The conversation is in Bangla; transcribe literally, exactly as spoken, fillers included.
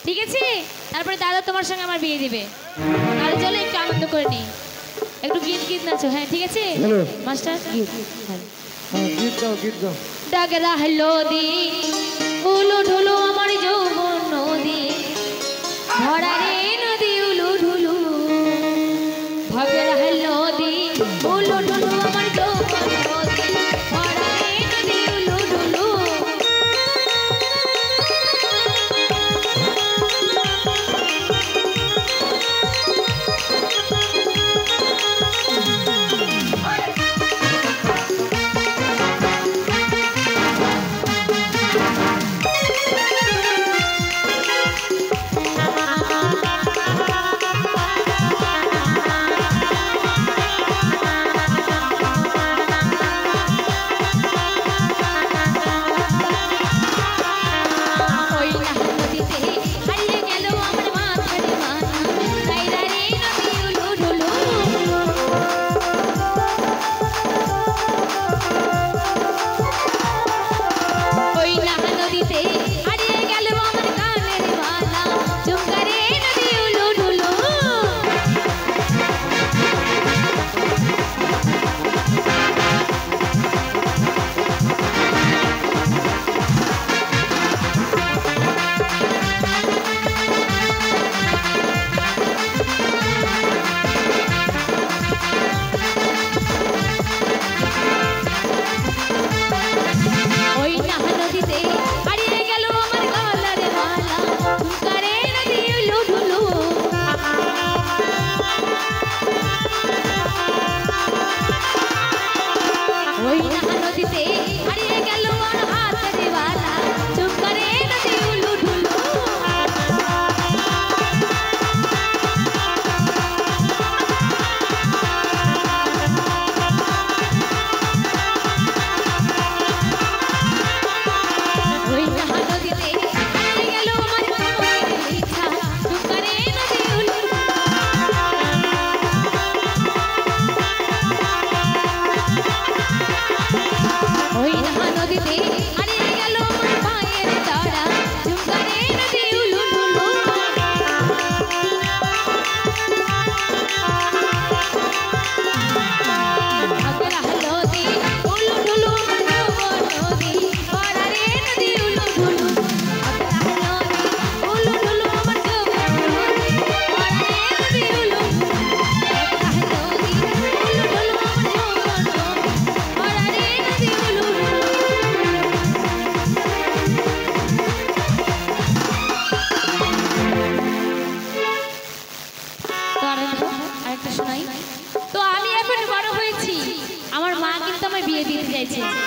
ঠিক আছে? তারপরে দাদা তোমার সঙ্গে আমার বিয়ে দিবে। তাহলে চলো একটু আনন্দ করে নিই, একটু গীত গীত নাচো। হ্যাঁ ঠিক আছে মাস্টার, গীত গীত গাও গীত গাও। ডাগরা হলো দি উলু ঢুলু আমার যৌবন নদী, ভরা রে নদী উলু ঢুলু, ভাগরা হলো দি উলু ঢুলু আমার যৌবন নদী, ভরা রে নদী উলু ঢুলু। তো আমি এখন বড় হয়েছি, আমার মা কিন্তু আমায় বিয়ে দিতে চাইছে।